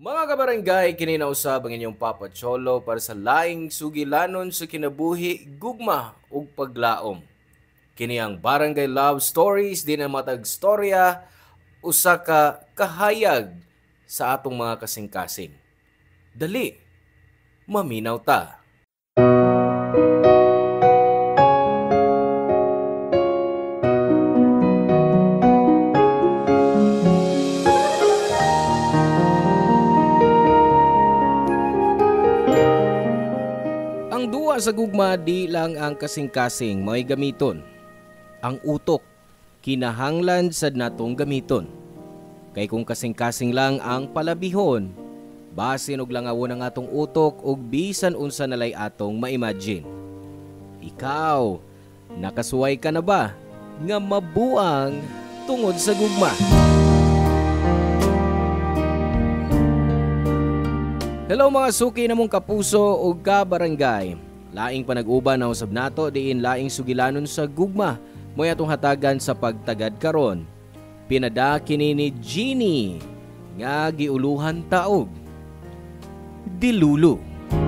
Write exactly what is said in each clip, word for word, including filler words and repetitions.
Mga kabarangay, kininausab ang inyong Papa Cholo para sa laing sugilanon sa kinabuhi, gugma ug paglaom. Kini ang Barangay Love Stories din ang matag storya usa ka kahayag sa atong mga kasing-kasing. Dali, maminaw ta. Ang duwa sa gugma di lang ang kasing-kasing may gamiton. Ang utok, kinahanglan sad natong gamiton. Kay kung kasing-kasing lang ang palabihon, basin og langawon ang atong utok ug bisan unsa nalay atong ma-imagine. Ikaw, nakasuway ka na ba nga mabuang tungod sa gugma? Hello mga suki namong kapuso ug kabarangay. Laing panag-uban na usab nato diin laing sugilanon sa gugma moy atong hatagan sa pagtagad karon. Pinada kini ni Jeannie nga giuluhan taog. Dilulu.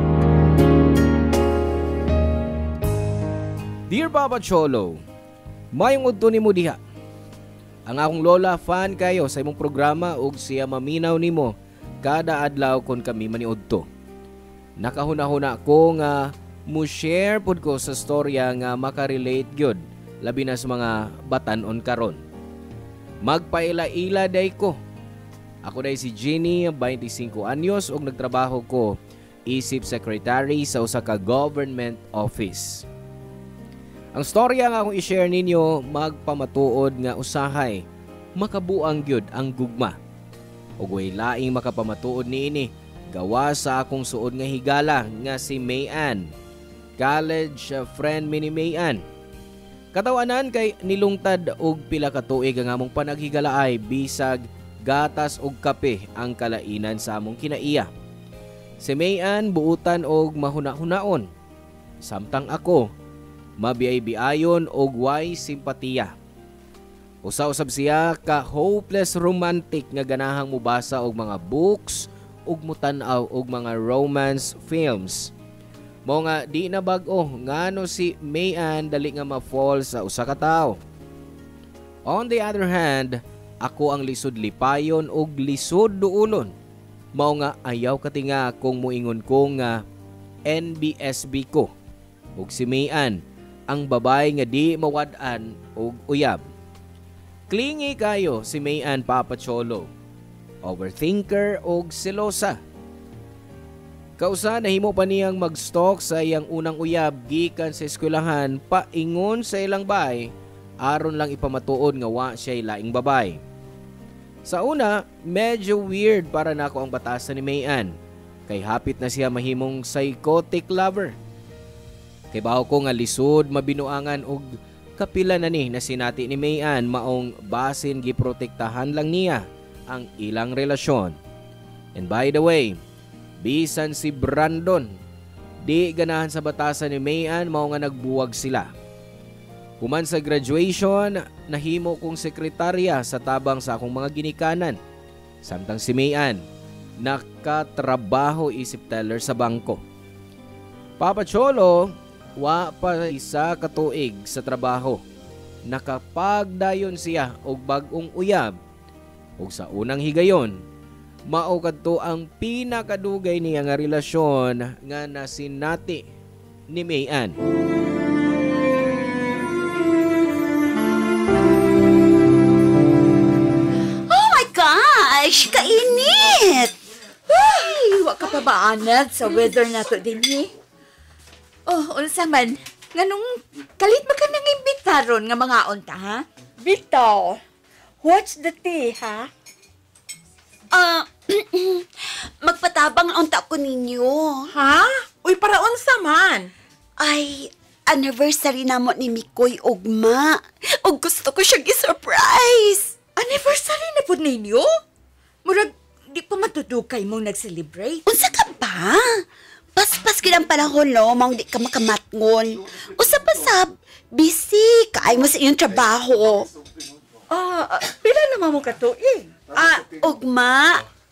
Dear Papa Cholo, mayong udto nimo diha. Ang akong lola fan kayo sa imong programa ug siya maminaw nimo kada adlaw kon kami maniudto. Nakahuna-huna ko nga mo share pud ko sa storya nga makarelate gyud labi na sa mga batan-on karon. Magpaila-ila day ko. Ako day si Jeannie, twenty-five anyos ug nagtrabaho ko isip secretary sa usa ka government office. Ang storya nga akong i-share ninyo magpamatuod nga usahay makabuang gyud ang gugma. Ug way laing makapamatuod niini gawa sa akong suod nga higala nga si Mayan. College friend mi ni Mayan. Katawanan kay nilungtad og pila ka tuig ang among panaghigalaay bisag gatas og kape ang kalainan sa among kinaiya. Si Mayan buutan og mahuna-hunaon. Samtang ako mabiyay-biayon og way simpatiya. Usa-usab siya ka hopeless romantic nga ganahang mubasa og mga books ug mutan-aw og mga romance films. Mao nga di na bag-o ngano si Mayan dali nga ma-fall sa usa ka tawo. On the other hand, ako ang lisod lipayon ug lisod duulon. Mao nga ayaw katinga kung muingon ko nga N B S B ko. Ug si Mayan ang babay nga di mawad-an og uyab. Clingy kayo si Mayan, Papa Cholo. Overthinker og selosa. Kausa nahimo pa niyang mag-stalk sa iyang unang uyab gikan sa eskwelahan paingon sa ilang bay aron lang ipamatuod nga wa siya laing babay. Sa una, medyo weird para nako ang batasan ni Mayan kay hapit na siya mahimong psychotic lover. Kay bawo ko nga lisod mabinuangan og kapila na ni na sinati ni Mayan maong basin giprotektahan lang niya ang ilang relasyon. And by the way, bisan si Brandon, di ganahan sa batasan ni Mayan mao nga nagbuwag sila. Human sa graduation, nahimo kong sekretarya sa tabang sa akong mga ginikanan. Samtang si Mayan, nakatrabaho isip teller sa bangko. Papa Cholo, wa pa isa katuig sa trabaho. Nakapagdayon siya og bag-ong uyab. Ug sa unang higayon, mao kadto ang pinakadugay niya nga relasyon nga nasinati ni Mayan. Oh my gosh! Kainit! Ay, wa ka pa ba anad sa weather na to din eh? Oh, unsa man, nganong kalit ba ka nang imbitaron nga mga unta, ha? Vito, what's the tea, ha? Ah, magpatabang unta ko ninyo. Ha? Uy, para unsa man? Ay, anniversary na mo ni Mikoy ugma. Og gusto ko siyang i-surprise. Anniversary na po ninyo? Murag, di pa matudukay mong nag-celebrate? Unsa ka ba? Paspas kinang panahon, no? Maong di ka makamatngon. Usa pa sab, busy. Kaay mo sa iyong trabaho. Ah, uh, pila naman mo katuig? Ah, ugma.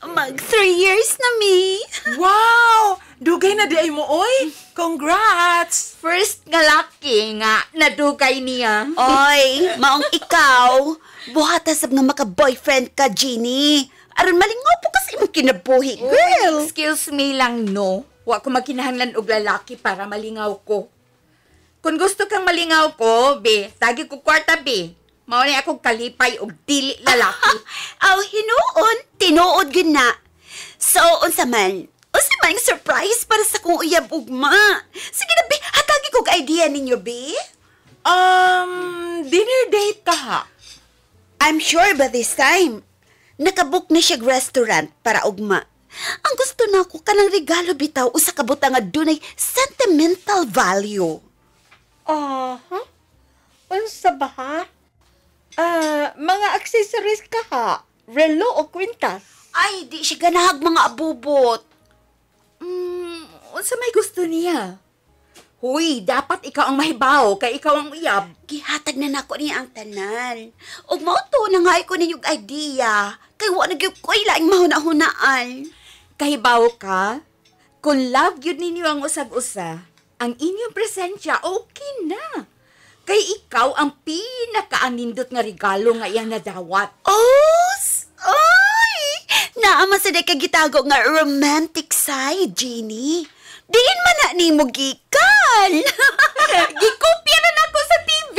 Mag three years na, mi. Wow! Dugay na di ay mo, oy! Congrats! First nga laki nga nadugay niya. Oy, maong ikaw, buhata sab nga maka-boyfriend ka, Jeannie. Aron malingaw po kasi imong kinabuhi, girl. Excuse me lang, no. Wa ko magkinahanglan og lalaki para malingaw ko. Kung gusto kang malingaw ko, be, tagi ko kwarta, be. Mao ni akong kalipay og dili lalaki. Aw, hinuon, tinuod gyud na. So, unsa man? Unsa man ang surprise para sa kong uyab ugma? Sige na, be, hatagi kog idea ninyo, be. Um, dinner date ka ha? I'm sure by this time, nakabook na siya restaurant para ugma. Ang gusto na ko kanang regalo bitaw usa ka butang nga dunay sentimental value. Ah, huh? Unsa ba ha? Ah, mga accessories ka ha? Relo o kwintas? Ay, di siya ganahag mga abubot. Hmm, unsa may gusto niya? Huy, dapat ikaw ang mahibaw, kay ikaw ang uyab. Gihatag na nako niya ang tanan. Ug mao to na nga ko ninyong idea. Kay wa na gyud ko ilaing mahuna-hunaan. Kahibaw ka? Kung love yun ninyo ang usag-usa, ang inyong presensya, okay na. Kay ikaw ang pinakaanindot nga regalo nga iyang nadawat. Oh, ay! Naama sa day kagitago nga romantic side, Jeannie. Diin man na ni mo gikan. Gikopya na nako sa T V.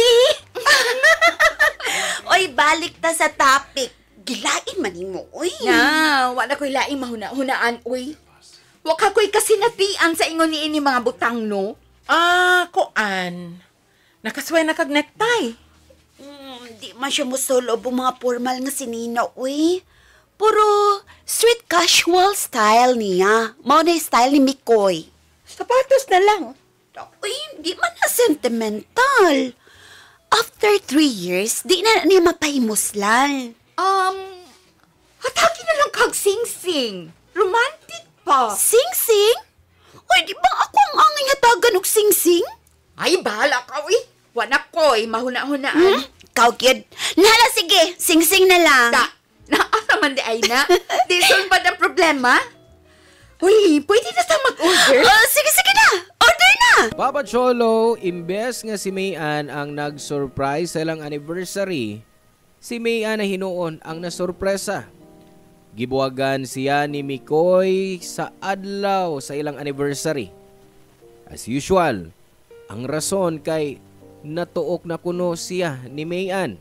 Oy, balik ta sa topic. Gilain man ni mo, oy. Na, wala ko'y laing mahuna-hunaan, uy. Waka ko'y kasinatian sa ingon ni ini mga butang, no? Ah, kuan. Nakasway na kag necktie. Hmm, di man siya musulo o mga formal nga sinina, uy. Puro street casual style niya. Mao na yung style ni Mikoy. Sapatos na lang. Uy, di man na sentimental. After three years, di na niya mapahimuslan. Um, hatagi na lang kag sing-sing. Romantic pa. Sing-sing? Uy, di ba ako ang angin hatagan og sing-sing? Ay, bahala ka, uy. Wala ko'y mahuna-hunaan. Hmm? Kau, kid. Nala, sige. Sing-sing na lang. Da, naasa man di ay na. Di solve ang problema. Uy, pwede na sa mag-order. Oh, sige, sige na. Order na. Papa Cholo, imbes nga si Mayan ang nag-surprise sa ilang anniversary, si Mayan na hinuon ang nasurpresa. Gibuwagan siya ni Mikoy sa adlaw sa ilang anniversary. As usual, ang rason kay natuok na kuno siya ni Mayan.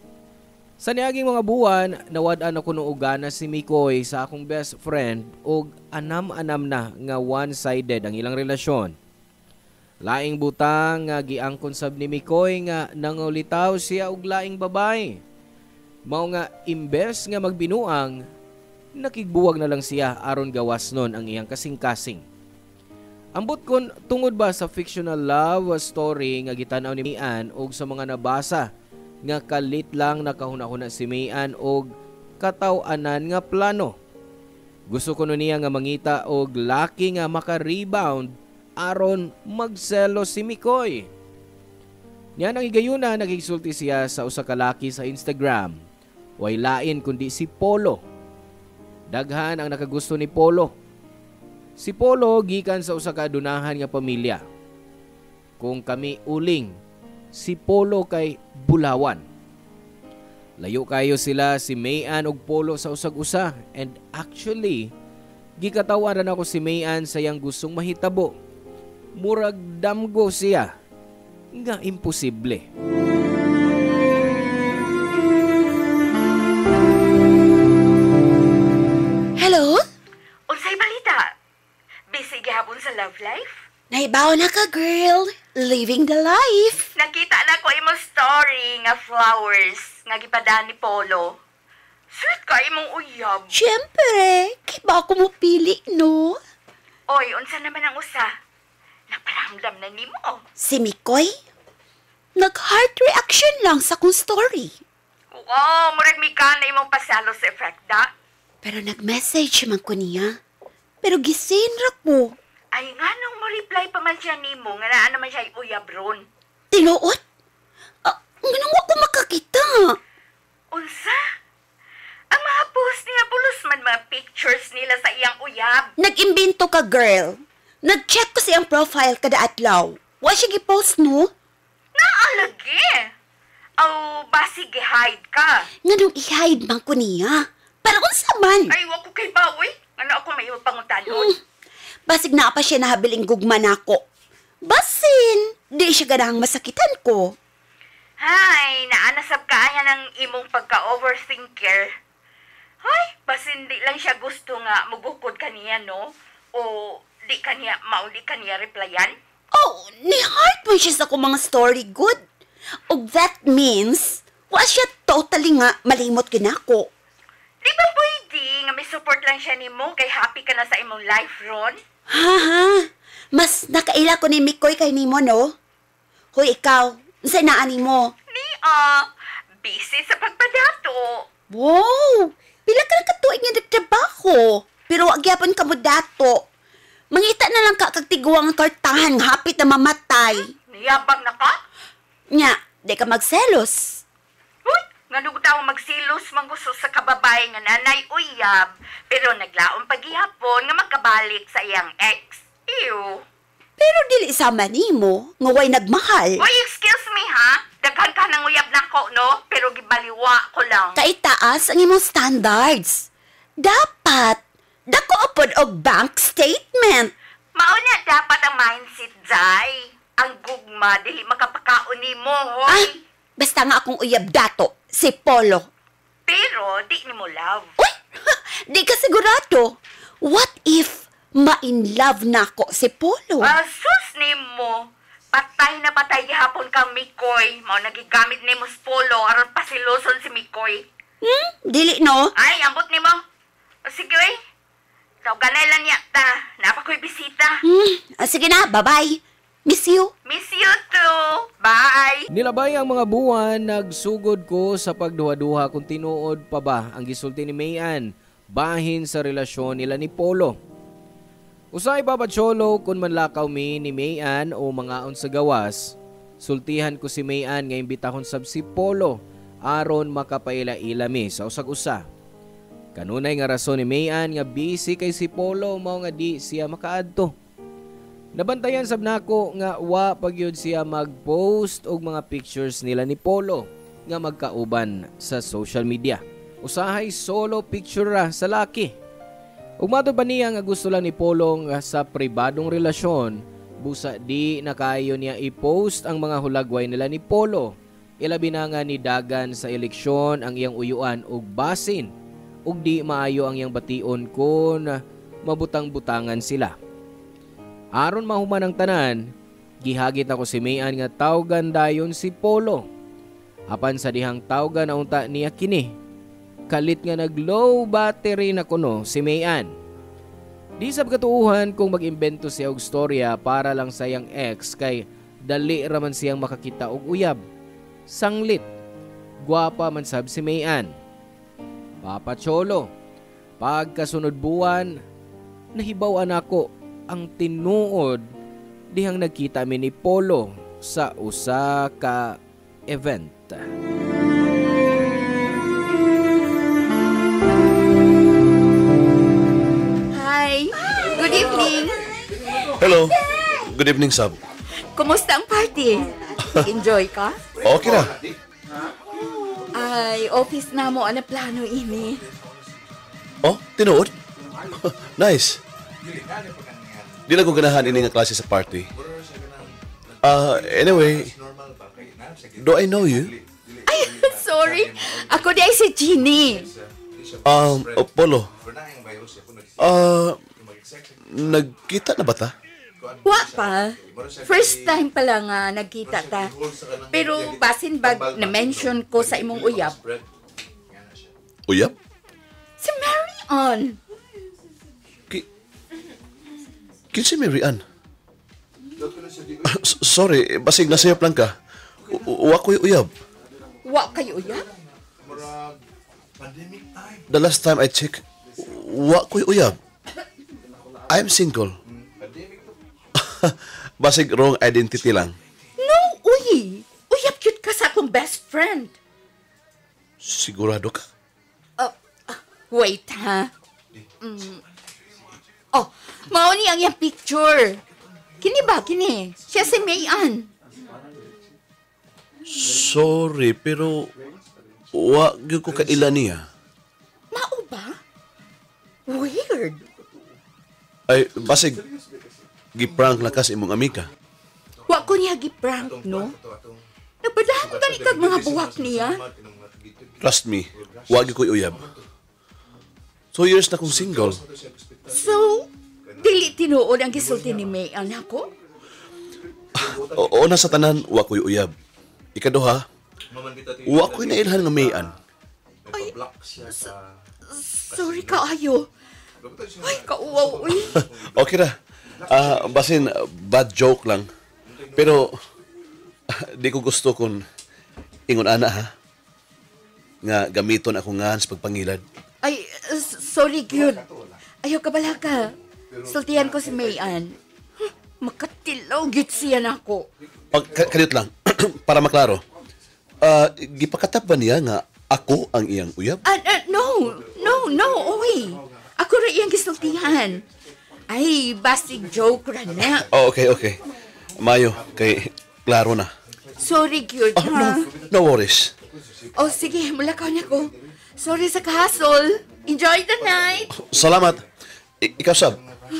Sa niaging mga buwan, nawad-an ako no ugana si Mikoy sa akong best friend ug anam-anam na nga one-sided ang ilang relasyon. Laing butang nga giangkon sab ni Mikoy nga nangulitaw siya og laing babae. Mao nga imbes nga magbinuang, nakigbuwag na lang siya aron gawas nun ang iyang kasing-kasing. Ambot kon tungod ba sa fictional love story nga gitanaw ni Mayan og sa mga nabasa nga kalit lang nakahuna-huna si Mayan og kataw-anan nga plano. Gusto ko no niya nga mangita og laki nga maka-rebound aron magselo si Mikoy. Niya nang igayuna nagigsulti siya sa usa ka laki sa Instagram. Way lain kundi si Polo. Daghan ang nakagusto ni Polo. Si Polo gikan sa usa ka adunahan nga pamilya. Kung kami uling, si Polo kay Bulawan. Layo kayo sila si Mayan ug Polo sa usag-usa, and actually gikatawaran ako si Mayan sa iyang gustong mahitabo. Murag damgo siya nga imposible. Hello? Unsay balita? Busy gihapon sa love life? Naibaw na ka, girl. Living the life. Nakita na ko imong story nga flowers nga gipadaan ni Polo. Sweet ka imong uyab. Siyempre, kay ba ako mo pili, no? Oy, unsa naman ang usa? Naparamdam na nimo. Si Mikoy? Nag-heart reaction lang sa kong story. Oo, murag mi ka na imong pasalo sa efekta. Pero nag-message man ko niya. Pero gisinra ko. Ay nga nung mo reply pa man siya nimo nga naa naman siya uyab ron. Tinuot? Ah, ganun ako makakita. Unsa? Ang mga Pag-post niya, pulos man mga pictures nila sa iyang uyab. Nag-imbento ka, girl. Nag-check ko siyang profile kada adlaw. Wa siya gi-post, no? Naalagi. Aw, basig hide ka. Nga nung i-hide man ko niya. Para unsa man. Ay, wako kay bawi. Ano ako may pangutalon? Mm. Basig na pa siya nahabiling gugma nako. Basin, di siya ganang masakitan ko. Hay, naanasab ka aya ng imong pagka-overthinker. Hay, basin di lang siya gusto nga mugukod kaniya, no? O di kaniya, mauli kaniya replyan? Oh, ni-heart mo siya sa kong mga story good. O that means, wa siya totally nga malimot kinako. Di ba pwede nga may support lang siya ni mo kay happy ka na sa imong life, Ron? Ha ha, mas nakaila ko ni Mikoy kay nimo, no? Hoy, ikaw, unsay naa nimo? Ni, ah, busy sa pagpadato. Wow, pila ka na katuig nga nagtrabaho. Pero wag gyapon ka mo dato. Mangita na lang ka kag tiguang ang kartahan hapit na mamatay. Niyabang na ka? Nya, di ka magselos. Uy, nga nung tao magsilos man gusto sa kababay nga nanay uyab, pero naglaon paghihapon nga magkabalik sa iyang ex. Ew. Pero dili sama nimo, nga way nagmahal. Uy, excuse me ha? Daghan ka ng uyab na ko, no? Pero gibaliwa ko lang. Kay taas ang imong standards. Dapat, dako upod og bank statement. Mauna dapat ang mindset, Zay. Ang gugma, dili makapakaon ni mo, hoy. Ah, basta nga akong uyab dato, si Polo. Pero, di ni mo love. Uy, di ka sigurado. What if ma-in love na ako si Polo? Asus ni mo. Patay na patay gihapon kang Mikoy. Mao nagigamit ni mo polo aron pasiloson si Mikoy. Hmm? Dili no? Ay, ambot ni mo. O sige, eh. Tawganay lang niya ta. Napa ko'y bisita. Hmm, ah, sige na, bye-bye. Miss you. Miss you too. Bye. Nilabay ang mga buwan, nagsugod ko sa pagduha-duha kung tinuod pa ba ang gisulti ni Mayan bahin sa relasyon nila ni Polo. Usay babacholo kung manlakaw mi ni Mayan o mga on sa gawas, sultihan ko si Mayan nga imbitahon sab si Polo aron makapaila-ila mi sa usag-usa. Kanunay nga rason ni Mayan nga busy kay si Polo mao nga di siya makaadto. Nabantayan sab nako nga wa pagyud siya mag-post og mga pictures nila ni Polo nga magkauban sa social media. Usahay solo picture ra sa laki. Ug mato ba niya nga gusto lang ni Polo nga sa pribadong relasyon, busa di na kaayo niya i-post ang mga hulagway nila ni Polo. Ilabi na nga ni dagan sa eleksyon ang iyang uyuan og basin ug di maayo ang iyang bation kun mabutang-butangan sila. Aron mahuman ang tanan, gihagit ako si Mayan nga tawgan dayon si Polo. Apan sa dihang tawgan na unta niya kini, kalit nga nag-low battery na kuno si Mayan. Di sab katuuhan kung mag-imbento siya og storya para lang sa iyang ex kay dali raman siyang makakita og uyab. Sanglit, gwapa man sab si Mayan. Papa Cholo, pagkasunod buwan, nahibaw-an ako ang tinuod dihang nagkita mi ni Polo sa usa ka event. Hi. Good evening. Hello. Good evening, Sab. Kumusta ang party? Enjoy ka? Okay na. Ay, office na mo ana plano ini. Oh, tinuod? Nice. Di lang ko ganahan ini nga klase sa party. Uh, anyway, do I know you? Ay, sorry. Ako di ay si Jeannie. Um, oh, Polo. Uh, nagkita na ba ta? Wa pa. First time pa lang nga nagkita ta. Pero basin bag na-mention ko sa imong uyab. Uyab? Si Marian. Ki... Kinsi Mary Ann? S- Sorry, basig nasayop lang ka. U- Wa ko'y uyab. Wa kayo uyab? The last time I checked, wa ko'y uyab. I'm single. Basig wrong identity lang. No, uy. Uyab cute ka sa akong best friend. Sigurado ka? Uh, uh, Wait, ha? Mm. Oh, mao ni ang iyang picture. Kini ba, kini? Siya si Mayan. Sorry, pero wa gyud ko kaila niya. Mao ba? Weird. Ay, basig giprank lakas imong amika. Wa ko niya giprank, no? Nagpadahon ka ni kag mga buwak niya. Trust me, wa gyud ko uyab. Two years na kong single. So, dili tinuod ang gisulti ni Mayan ako? Oo na sa tanan, wa ko'y uyab. Ikaduha, wa ko'y nailhan nga mayan. Ay, sorry ka, ayo. Ay, kauwaw, uy. Okay ra. Ah, basin, bad joke lang. Pero, di ko gusto kung ingon ana ha. Nga gamiton ako nga sa pagpangilad. Ay, s- sorry, good. Ayaw ka bala ka. Sultihan ko si Mayan. Huh, makatilaw, gyud siya na ako. Pag, ka- kadiyot lang, para maklaro. Ah, gipakatap ba niya nga ako ang iyang uyab? Ah, ah, no, no, no, uy. Ako ra iyang gisultihan. Ay, basig joke ra na. Oh, okay, okay. Mayo, kay klaro na. Sorry, good, Oh, ha? no, no worries. Oh, sige, mulakaw na ko. Sorry sa kahasol. Enjoy the night. Salamat. I- ikaw, Sab.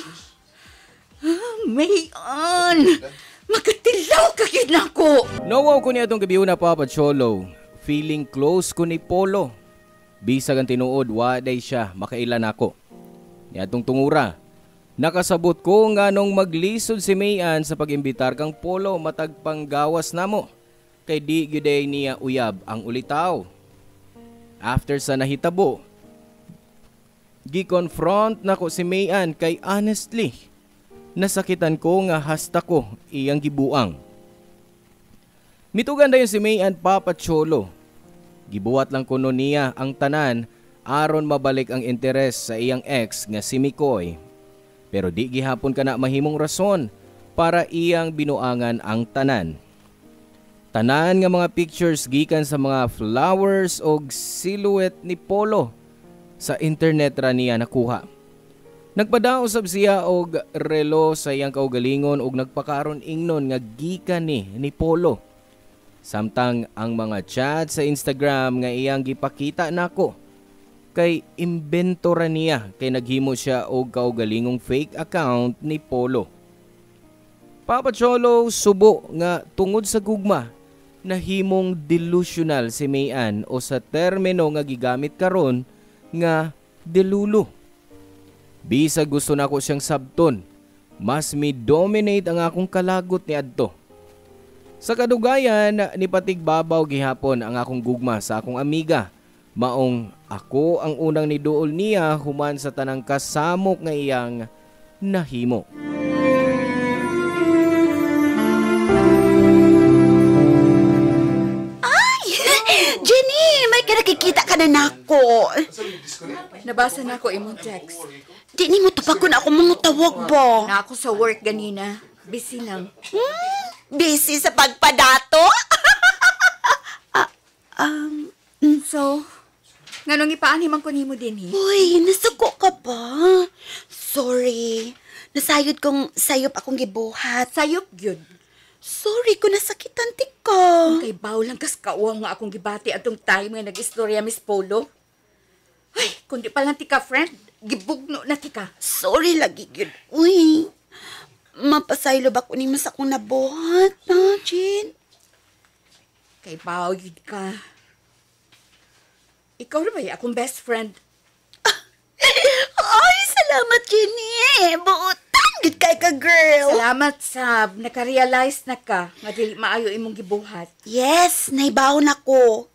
Mayan, makatilaw ka gyud na ako. Nawaw ko niya itong gabiyo na Papa Cholo. Feeling close ko ni Polo. Bisag ang tinuod, waday siya, makailan ako. Niatong tungura. Nakasabot ko nga nung maglisod si Mayan sa pag-imbitar kang Polo matag panggawas namo. Kay di gyuday niya uyab ang ulitaw. After sa nahitabo, gi-confront nako si Mayan kay honestly, nasakitan ko nga hasta ko iyang gibuang. Mitugan dayon si Mayan Papa Cholo. Gibuhat lang kuno niya ang tanan aron mabalik ang interes sa iyang ex nga si Mikoy. Pero di gihapon kana mahimong rason para iyang binuangan ang tanan. Tanan nga mga pictures gikan sa mga flowers o silhouette ni Polo sa internet ra niya nakuha. Nagpadaong sab siya og relo sa iyang kaugalingon ug nagpakaron ingnon nga gikan ni ni Polo. Samtang ang mga chat sa Instagram nga iyang gipakita nako kay imbento ra niya kay naghimo siya og kaugalingong fake account ni Polo. Papa Cholo subo nga tungod sa gugma nahimong delusional si Mayan o sa termino nga gigamit karon nga delulu. Bisag gusto na ko siyang sabton, mas mi-dominate ang akong kalagot ni adto. Sa kadugayan, nipatigbabaw gihapon ang akong gugma sa akong amiga. Maong ako ang unang niduol niya human sa tanang kasamok nga iyang nahimo. Jenny, may nakikita ka na nako. Nabasa na ko imong text. Di ni mo tapakon ako mga tawag ba? Na ako sa work ganina. Busy lang. Hmm, busy sa pagpadato? ah, um, So, nganong ipaani man ko nimo din eh? uy, nasuko ka ba? Sorry. Nasayod kong sayop akong gibuhat. Sayop gyud. Sorry kung nasakitan ti ka. Kay baw lang kas kauwang nga akong gibati atong time nga nag-istorya Miss Polo. Ay, kundi pa lang tika friend, gibugno na tika. Sorry lagi yun. Uy, mapasaylo ba ko ni mas akong nabuhat, na, Jen? Kay baw yun ka. Ikaw na ba y- akong best friend? Ay, salamat, Jenny. Buutan, good kay ka, girl. Salamat sa nakarealize na ka nga dili maayo imong gibuhat. Yes, naibawon ako.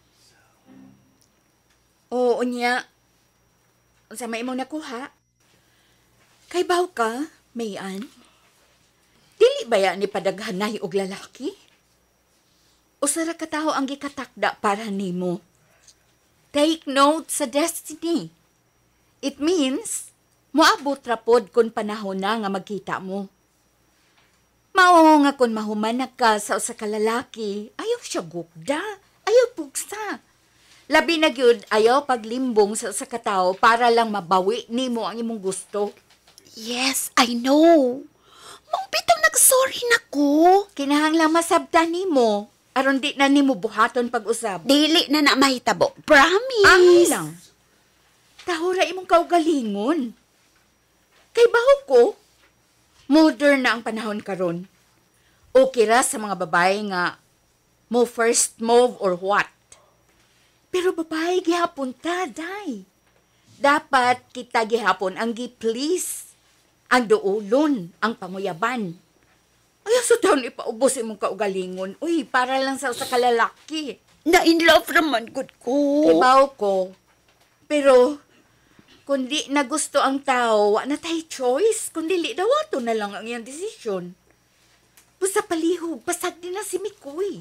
Oo niya. Unsa may imong nakuha? Kay baw ka, Mayan? Dili ba ya ni padaghanay og lalaki? O sara ka taho ang gikatakda para nimo? Take note sa destiny. It means, moabot ra pod kung panahon na nga magkita mo. Mao nga kung mahuman na ka sa usa ka lalaki, ayaw siya gugda, ayaw pugsa. Labi na gyud ayaw paglimbong sa usa ka tawo para lang mabawi nimo ang imong gusto. Yes, I know. Mong bitang nag-sorry na ko. Kinahanglang masabtan nimo aron di na nimo buhaton pag-usab. Dili na na mahitabo. Promise. Angay lang. Tahura imong kaugalingon. Kay baho ko, modern na ang panahon karon. Okay ra sa mga babae nga mo first move or what. Pero babae gihapon ta, day. Dapat kita gihapon ang gi-please, ang duulon, ang pamuyaban. Ay, sa taon ipaubos imong kaugalingon. Uy, para lang sa usa ka lalaki. Na in love naman good ko. Ibaw ko. Pero, kundi na gusto ang tao, wa na tayo choice. Kundi li dawato na lang ang iyang desisyon. Basta palihog, pasag din na si Mikoy.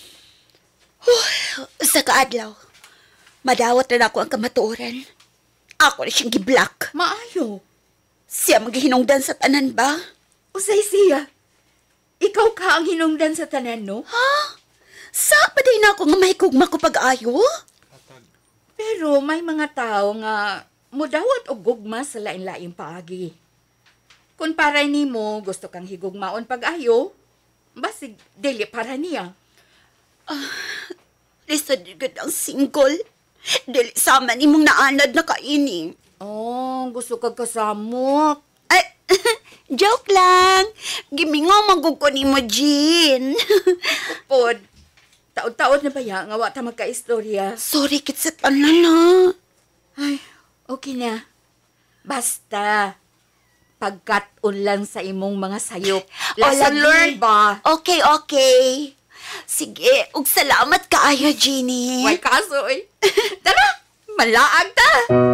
Sa kaadlaw, madawat na ako ang kamatuoran. Ako na siyang giblock. Maayo. Siya maghinungdan sa tanan ba? Usay siya. Ikaw ka ang hinungdan sa tanan, no? Ha? Sa pa din ako nga mahikugma ko pag-ayo? Pero may mga tao nga mudawat og gugma sa lain-laing paagi. Kung para nimo gusto kang higugmaon pag-ayo, basig dili para niya. Lisod good ang single. Dili sama ni mong naanad na kaini. Oh, gusto kag kasamok. Ay, joke lang. Gimingo magugko ni mo, Jean. Pod, taod-taod na ba ya nga wa ta magka-istorya? Sorry kit sa tanan na. Ay, okay na. Basta, pagkat-on lang sa imong mga sayop. Lesson learned. ba? Okay, okay. Sige, ug salamat kaayo, Jeannie. May kaso eh. Tara, malaag ta!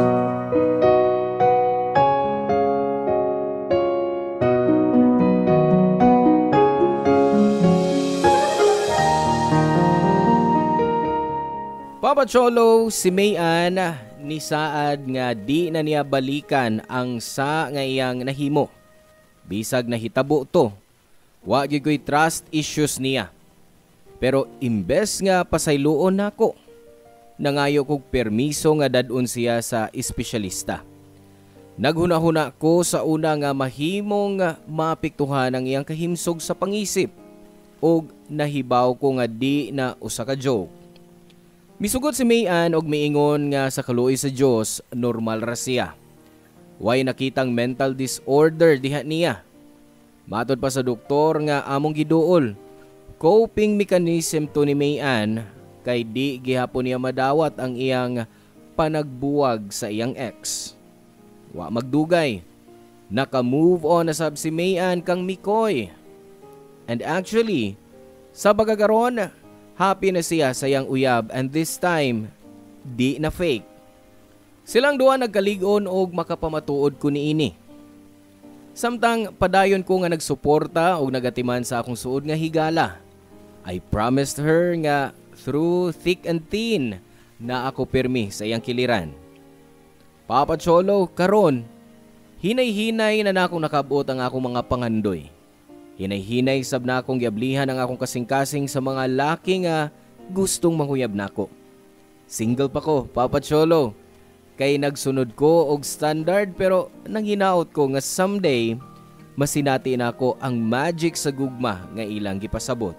Papa Cholo, si Mayan ni saad nga di na niya balikan ang sa nga iyang nahimo. Bisag nahitabo to, wa gyud ko'y trust issues niya. Pero imbes nga pasayloon nako, nangayo kog permiso nga dadun siya sa espesyalista. Naghuna-huna ko sa una nga mahimong mapiktuhan ang iyang kahimsog sa pangisip og nahibaw ko nga di na usa ka joke. Misugot si Mayan og miingon nga sa kaluoy sa Dios normal ra siya. Way nakitang mental disorder diha niya. Matod pa sa doktor nga among giduol, coping mechanism to ni Mayan kay di gihapon niya madawat ang iyang panagbuwag sa iyang ex. Wa magdugay, naka-move on na sab si Mayan kang Mikoy. And actually, sa pagkakaroon, happy na siya sa iyang uyab and this time, di na fake. Silang duha nagkaligon og makapamatuod ko niini. Samtang padayon ko nga nagsuporta og nagatiman sa akong suod nga higala. I promised her nga through thick and thin na ako pirmi sa iyang kiliran. Papa Cholo, karon, hinay-hinay na na akong nakabot ang akong mga pangandoy. Hinay-hinay sab na akong giablihan ang akong kasing-kasing sa mga laki nga gustong manghuyab nako. Single pa ko, Papa Cholo. Kay nagsunod ko og standard pero nanghinaot ko nga someday masinati na ako ang magic sa gugma nga ilang gipasabot.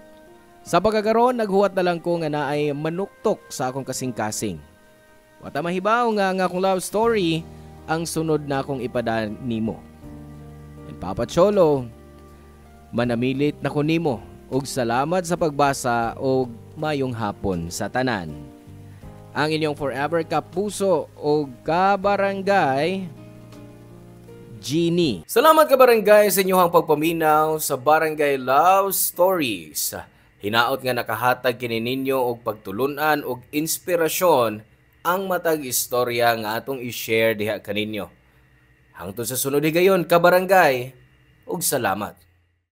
Sa pagkakaroon, naghuwat na lang ko nga naay manuktok sa akong kasing-kasing. Wata mahibaw nga nga akong love story ang sunod na akong ipada nimo. And Papa Cholo, manamilit na ko nimo og salamat sa pagbasa og mayong hapon sa tanan. Ang inyong forever kapuso o kabarangay, Jeannie. Salamat kabarangay sa inyong pagpaminaw sa Barangay Love Stories. Hinaot nga nakahatag kini ninyo og pagtulunan og inspirasyon ang matag istorya nga atong i-share diha kaninyo. Hangtod sa sunod higayon kabarangay, og salamat.